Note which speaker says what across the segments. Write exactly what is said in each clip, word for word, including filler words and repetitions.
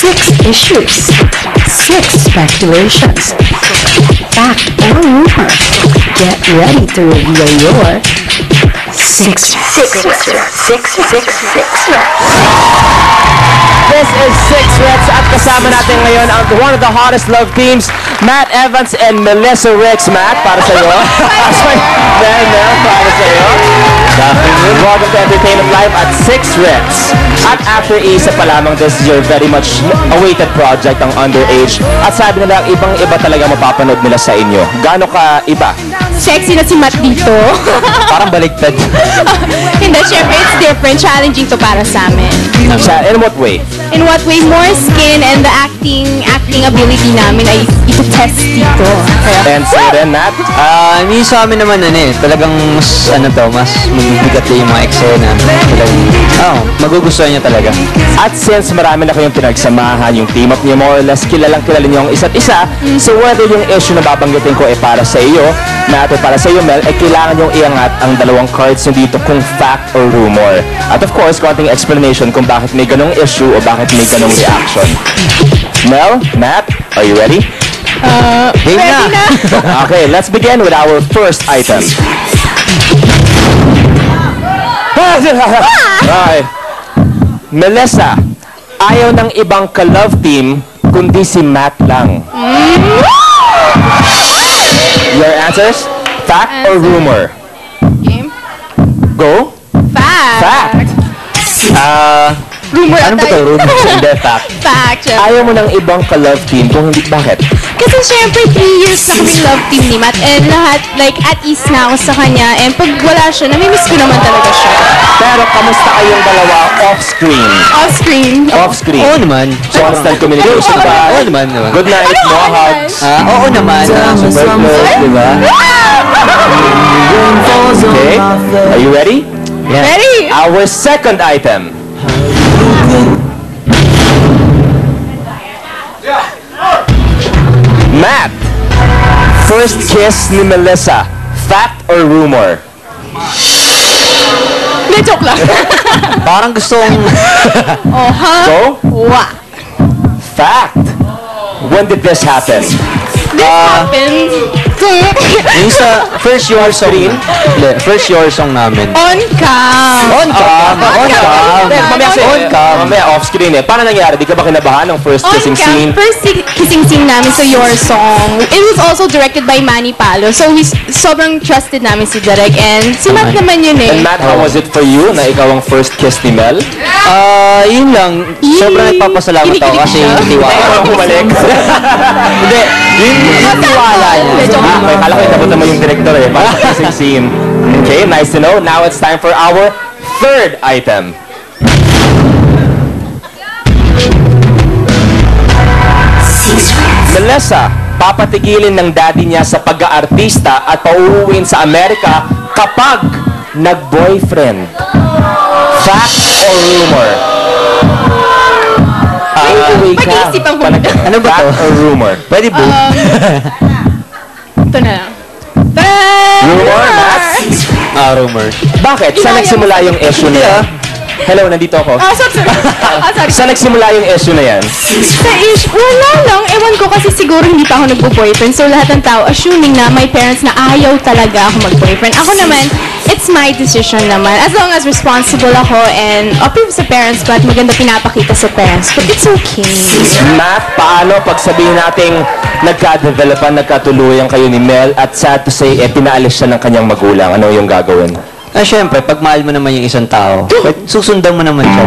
Speaker 1: Six issues. Six speculations. Fact or rumor. Get ready to reveal your six six six six six six.
Speaker 2: This is Six Reps at kasama natin ngayon ang one of the hottest love teams, Matt Evans and Melissa Ricks. Matt, para sa iyo. Sorry, Mel, Mel, para sa iyo. Welcome to Entertainment Live at Six Reps. At after isa pa lamang, this is your very much awaited project, ang Underage. At sabi nila, ibang-iba talaga mapapanood nila sa inyo. Gaano ka iba?
Speaker 3: Sexy na si Matt dito.
Speaker 2: Parang baligtad.
Speaker 3: Hindi, syempre, it's different. Challenging to para sa amin.
Speaker 2: In what way?
Speaker 3: In what way? More skin and the acting acting ability namin ay ito-test dito. Kaya,
Speaker 2: And say rin, Matt?
Speaker 4: Ah, uh, sa amin naman ano eh, talagang mas ano to, mas mabibigat yung mga eksena. Talagang, oh, magugustuhan niya talaga.
Speaker 2: At since marami na kayong pinagsamahan, yung team up niyo more or less, kilalang kilala niyo ang isa't isa, mm. so whether yung issue na babanggitin ko ay para sa iyo, Matt, o para sa iyo, Mel, ay kailangan yung iangat ang dalawang cards nyo dito kung fact or rumor. At of course, konting explanation kung bakit may ganong issue o bakit may ganong reaction. Mel, Matt, are you ready?
Speaker 3: Uh,
Speaker 4: ready
Speaker 3: na.
Speaker 4: na.
Speaker 2: Okay, let's begin with our first item. Okay. Melissa, ayaw ng ibang ka-love team kundi si Matt lang. Your answers? Fact or rumor?
Speaker 3: Game.
Speaker 2: Go?
Speaker 3: Fact.
Speaker 2: Fact. Uh,
Speaker 3: Rumor
Speaker 2: ano ba ito? Rumor? Hindi, fact.
Speaker 3: Fact. Syempre.
Speaker 2: Ayaw mo ng ibang ka-love team kung hindi, bakit?
Speaker 3: Kasi syempre, three years na kaming love team ni Matt and lahat, like, at ease na ako sa kanya and pag wala siya, namimiss ko naman talaga siya.
Speaker 2: Pero kamusta kayong dalawa off-screen?
Speaker 3: Off-screen.
Speaker 2: Off-screen?
Speaker 4: Oo naman.
Speaker 2: Constant communication ba?
Speaker 4: Oo naman naman.
Speaker 2: Good night,
Speaker 3: Ano,
Speaker 2: more
Speaker 3: ano
Speaker 2: hugs.
Speaker 4: Ah, oo naman. Ah,
Speaker 2: Super close, di ba? Okay, are you ready?
Speaker 4: yeah.
Speaker 3: Ready?
Speaker 2: Our second item. Matt, first kiss ni Melissa, fact or rumor?
Speaker 3: Hindi, joke lang.
Speaker 4: Parang gustong...
Speaker 3: Oh, ha?
Speaker 2: Go?
Speaker 3: Wa.
Speaker 2: Fact. When did this happen?
Speaker 3: This happened.
Speaker 4: yung sa first your song. Hindi, first your song namin.
Speaker 3: On cam.
Speaker 4: On cam. On cam.
Speaker 2: Mamaya kasi,
Speaker 4: On cam.
Speaker 2: mamaya off-screen eh. Paano nangyari? Di ka ba kinabahan ng first
Speaker 3: On
Speaker 2: kissing
Speaker 3: cam.
Speaker 2: scene?
Speaker 3: First si- kissing scene namin sa Your Song. It was also directed by Manny Palo. So, we s- sobrang trusted namin si Derek. And si Matt naman yun eh.
Speaker 2: And Matt, how was it for you na ikaw ang first kiss ni Mel?
Speaker 4: Ah, yun lang. Sobrang nagpapasalamat ako
Speaker 3: Kinikilig
Speaker 4: kasi
Speaker 3: siya.
Speaker 4: tiwala.
Speaker 2: Ikaw ang bumalik.
Speaker 4: Hindi, yun yung tiwala niya.
Speaker 2: Ah, okay, kala ko inabot naman yung director eh. Para sa kissing scene. Okay, nice to know. Now it's time for our third item. Melissa, papatigilin ng daddy niya sa pag-aartista at pauuwiin sa Amerika kapag nag-boyfriend. Fact or rumor? Uh,
Speaker 3: Pag-iisipan ko muna.
Speaker 2: Ano ba to? Fact or rumor?
Speaker 4: Pwede po.
Speaker 3: Um, ito na lang.
Speaker 2: Rumor, Matt?
Speaker 4: Ah, rumor.
Speaker 2: Bakit? Saan nagsimula yung issue na yan? Hello, nandito ako.
Speaker 3: Ah, sorry, sorry. Ah, sorry.
Speaker 2: Saan nagsimula yung issue na yan?
Speaker 3: Sa ish, wala lang. Ewan ko kasi siguro hindi pa ako nagbo-boyfriend. So lahat ng tao assuming na my parents na ayaw talaga ako mag-boyfriend. Ako naman, it's my decision naman. As long as responsible ako and approve sa parents ko at maganda pinapakita sa parents ko, it's okay.
Speaker 2: Matt, paano pag sabihin nating nagka-developan, nagkatuluyan kayo ni Mel at sad to say, eh, pinaalis siya ng kanyang magulang. Ano yung gagawin?
Speaker 4: Ah, syempre, pag mahal mo naman yung isang tao, susundan mo naman siya.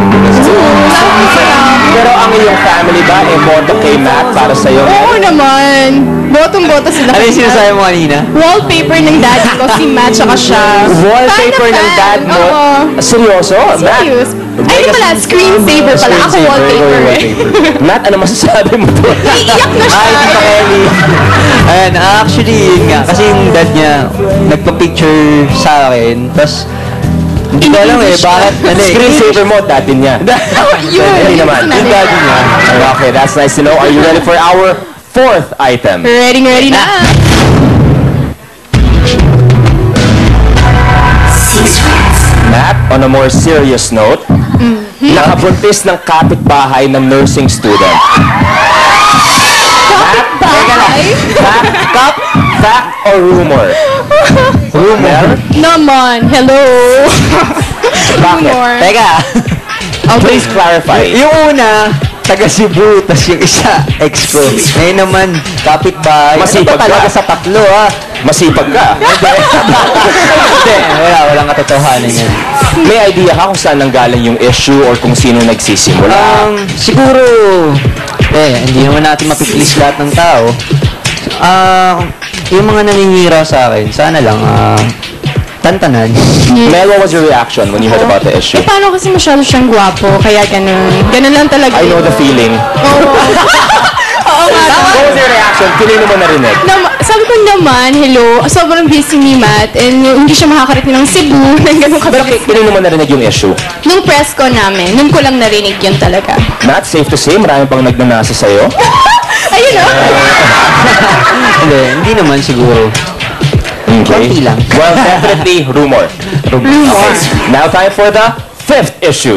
Speaker 2: Pero ang iyong family ba, eh, boto kay Matt para sa'yo?
Speaker 3: Oo naman. Botong-boto sila.
Speaker 4: Ano yung
Speaker 3: kay Matt.
Speaker 4: sinasabi mo kanina?
Speaker 3: Wallpaper ng daddy ko, si Matt tsaka siya.
Speaker 2: Wallpaper
Speaker 3: Fan na
Speaker 2: ng
Speaker 3: fan.
Speaker 2: dad mo?
Speaker 3: Oo.
Speaker 2: Seryoso? Matt?
Speaker 3: Serious. Ay, di pala, screensaver pala. Ako
Speaker 2: Screensaver,
Speaker 3: wallpaper
Speaker 2: ikaw
Speaker 3: eh.
Speaker 2: wallpaper. Matt, ano masasabi mo to?
Speaker 3: Iiyak na siya.
Speaker 4: Ay, Tito Kelly. Ayan, actually, yun nga. Kasi yung dad niya, nagpa-picture sa akin. Tapos, hindi ko alam eh, bakit, ano eh.
Speaker 2: Screensaver mo, daddy niya.
Speaker 3: Yun.
Speaker 2: Hindi naman.
Speaker 3: Yung
Speaker 4: daddy niya.
Speaker 2: Okay, that's nice to know. Are you ready for our fourth item?
Speaker 3: Ready, ready na.
Speaker 2: Matt, on a more serious note, Nakabuntis ng kapitbahay ng nursing student.
Speaker 3: Kapitbahay?
Speaker 2: Fact, fact, fact or rumor? Rumor?
Speaker 3: Naman, hello.
Speaker 2: Bakit?
Speaker 3: Rumor.
Speaker 4: Teka.
Speaker 2: Please clarify.
Speaker 4: Yung una, taga Cebu, tas yung isa, expo. Ngayon naman, kapitbahay.
Speaker 2: Masipag
Speaker 4: Ano ba talaga
Speaker 2: ka?
Speaker 4: sa tatlo, ah?
Speaker 2: Masipag ka.
Speaker 4: Hindi, wala, walang katotohanan yan.
Speaker 2: May idea ka kung saan nanggaling yung issue or kung sino nagsisimula?
Speaker 4: Um, siguro, eh, hindi naman natin mapiplease lahat ng tao. Ah, yung mga naninira sa akin, sana lang, ah, tantanan.
Speaker 2: Mel, what was your reaction when you heard about the issue?
Speaker 3: Eh, paano kasi masyado siyang gwapo, kaya ganun. Ganun lang talaga.
Speaker 2: I know
Speaker 3: yun.
Speaker 2: the feeling.
Speaker 3: Oo. Oo nga.
Speaker 2: What was your reaction? Feeling mo narinig?
Speaker 3: Nam- sabi ko naman, hello, sobrang busy ni Matt and hindi siya makakarating ng Cebu, ng ganun
Speaker 2: Pero
Speaker 3: kabilis.
Speaker 2: feeling mo narinig yung issue?
Speaker 3: Nung press ko namin, nung ko lang narinig yun talaga.
Speaker 2: Not safe to say, marami pang nagnanasa sa'yo.
Speaker 3: Ayun o.
Speaker 4: Hindi, hindi naman siguro. Konti lang.
Speaker 2: Well, definitely rumor.
Speaker 3: Rumor.
Speaker 2: Okay. Now time for the fifth issue.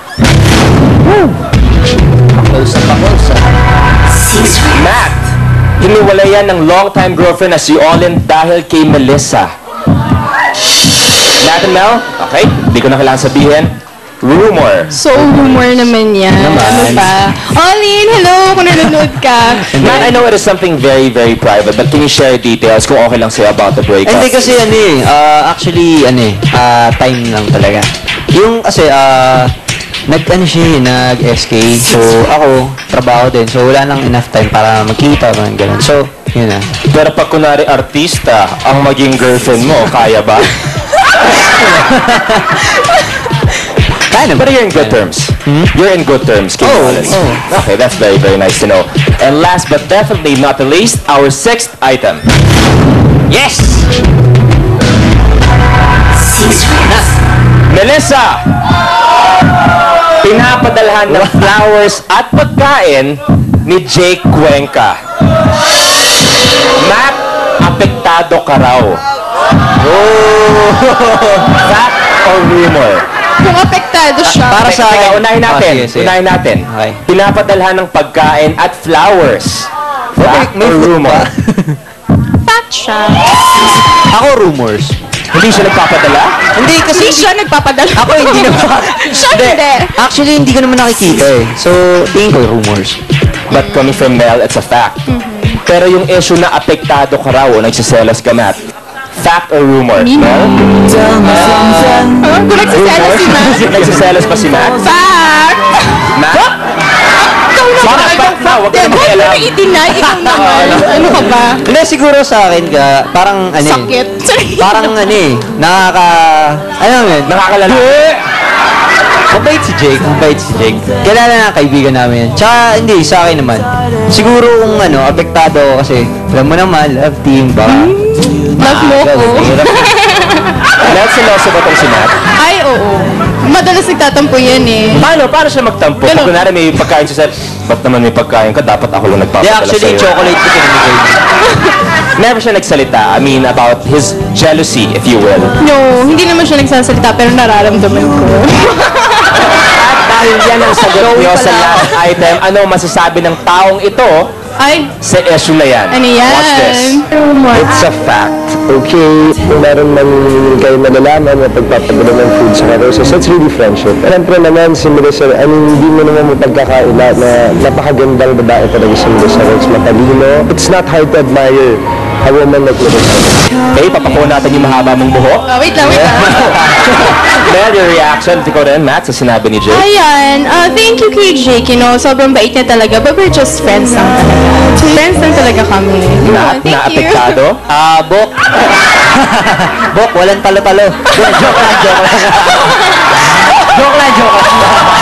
Speaker 4: Close up ako sa...
Speaker 2: Matt, hiniwalayan ng long-time girlfriend na si Olin dahil kay Melissa. Matt and Mel, okay, hindi ko na kailangan sabihin. Rumor.
Speaker 3: So, rumor naman yan.
Speaker 4: Naman.
Speaker 3: Ano pa? Olin, hello, kung nanonood ka.
Speaker 2: Matt, I know it is something very, very private, but can you share details kung okay lang sa'yo about the breakup?
Speaker 4: Hindi kasi ano eh, ah, actually ano eh, ah, time lang talaga. Yung kasi ah, nag ano siya eh, nag-S K. So ako, trabaho din. So wala nang enough time para magkita mga ganun. So, yun na.
Speaker 2: Pero pag kunwari artista ang maging girlfriend mo, kaya ba?
Speaker 4: Kaya naman.
Speaker 2: But you're in good terms. You're in good terms, King
Speaker 4: Oh,
Speaker 2: Olin.
Speaker 4: oh.
Speaker 2: Okay, that's very, very nice to know. And last but definitely not the least, our sixth item.
Speaker 4: Yes!
Speaker 2: Melissa! Pinapadalhan ng flowers at pagkain ni Jake Cuenca. Matt, apektado ka raw. Oh! Fact or rumor?
Speaker 3: Kung apektado siya.
Speaker 4: Para sa
Speaker 2: Teka,
Speaker 4: akin.
Speaker 2: unahin natin.
Speaker 4: Oh, sige, sige.
Speaker 2: Unahin natin.
Speaker 4: Okay.
Speaker 2: Pinapadalhan ng pagkain at flowers. Fact
Speaker 4: may
Speaker 2: or
Speaker 4: food
Speaker 2: rumor?
Speaker 4: ba?
Speaker 3: Fact siya.
Speaker 4: Ako rumors.
Speaker 2: Hindi siya nagpapadala?
Speaker 4: Hindi kasi
Speaker 3: Hindi siya nagpapadala.
Speaker 4: ako hindi naman.
Speaker 3: Siya hindi.
Speaker 4: Actually, hindi ko naman nakikita eh. So, tingin ko rumors.
Speaker 2: But coming from Mel, it's a fact. Pero yung issue na apektado ka raw o nagsiselos ka, Matt, fact or rumor? Mel?
Speaker 3: Ah, kung nagsisela si Matt.
Speaker 2: Nagsiselos pa si Matt?
Speaker 3: Fact!
Speaker 2: Matt?
Speaker 3: Ikaw naman.
Speaker 2: Baka fact na, huwag ka na
Speaker 3: Huwag mo
Speaker 2: makialam.
Speaker 3: na i-deny. Ikaw naman. Ano ka ba?
Speaker 4: Hindi, siguro sa akin ka, parang ano eh.
Speaker 3: Sakit.
Speaker 4: Parang ano eh, nakaka... Ano yun?
Speaker 2: Nakakalala.
Speaker 4: Mabait si Jake, mabait si Jake. Kilala na kaibigan namin yan. Tsaka hindi, sa akin naman. Siguro kung ano, apektado ako kasi, alam mo naman, love team, baka...
Speaker 3: Love mo ko.
Speaker 2: Mel, siloso ba itong si Matt?
Speaker 3: Ay, oo. Madalas nagtatampo yan eh.
Speaker 2: Paano? Paano siya magtampo? Pag
Speaker 3: Ganun.
Speaker 2: kunwari may pagkain siya, ba't naman may pagkain ka? Dapat ako lang
Speaker 4: Yeah,
Speaker 2: nagpapadala
Speaker 4: actually,
Speaker 2: sa'yo.
Speaker 4: chocolate ko pinamigay.
Speaker 2: Never siya nagsalita. I mean, about his jealousy, if you will.
Speaker 3: No, hindi naman siya nagsasalita pero nararamdaman ko.
Speaker 2: At dahil yan ang sagot niyo sa last item, ano masasabi ng taong ito
Speaker 3: Ay,
Speaker 2: sa issue na yan?
Speaker 3: ano yan?
Speaker 2: Watch this.
Speaker 3: Rumor.
Speaker 5: It's a fact. Okay, kung meron man kayo malalaman na pagpapadala ng food sa roses, that's really friendship. Siyempre naman, si Melissa, I mean, hindi mo naman mapagkakaila na napakagandang babae talaga si Melissa Rhodes, matalino. It's not hard to admire a woman like Melissa.
Speaker 2: Okay, papakuha natin yung mahaba mong buhok.
Speaker 3: Ah, wait lang, wait lang.
Speaker 2: Mel, your reaction, ikaw rin, Matt, sa sinabi ni Jake?
Speaker 3: Ayan, uh, thank you kay Jake, you know, sobrang bait niya talaga, but we're just friends lang talaga. Friends lang talaga kami.
Speaker 2: Na,
Speaker 3: Thank you.
Speaker 2: naapektado?
Speaker 4: Ah, Bok. Bok, walang talo-talo. Joke lang, joke lang. Joke lang, joke lang.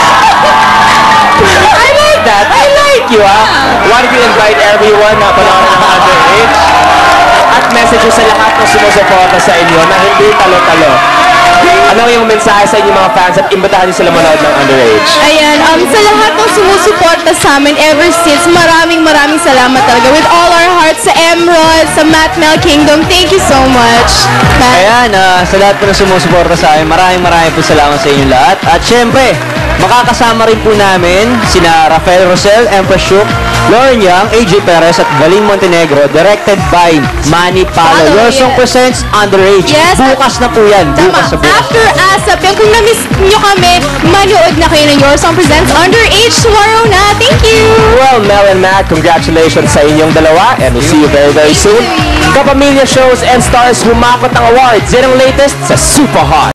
Speaker 2: I like that. I like you, ah. Why don't you invite everyone na panahon ng underage? At message sa lahat ng sumusuporta sa inyo na hindi talo-talo. Ano yung mensahe sa inyong mga fans at imbitahan niyo sila manood ng underage?
Speaker 3: Ayan, um, sa lahat ng sumusuporta sa amin ever since, maraming maraming salamat talaga. With all our hearts sa Emerald, sa MattMel Kingdom, thank you so much. Matt.
Speaker 4: Ayan, ah, sa lahat po na sumusuporta sa akin, maraming maraming po salamat sa inyong lahat. At syempre, makakasama rin po namin sina Rafael Rosel, Empress Shook, Lauren Young, A J Perez at Valing Montenegro, directed by Manny Palo.
Speaker 3: Palo,
Speaker 4: Your Song
Speaker 3: yes.
Speaker 4: presents Underage.
Speaker 3: Yes.
Speaker 4: Bukas na po yan.
Speaker 3: Tama.
Speaker 4: Bukas na bukas.
Speaker 3: After ASAP, yan, kung na-miss nyo kami, manood na kayo ng Your Song Presents Underage tomorrow na. Thank you!
Speaker 2: Well, Mel and Matt, congratulations sa inyong dalawa and we'll see you very, very soon. Kapamilya shows and stars humakot ng awards. Yan ang latest sa Super Hot.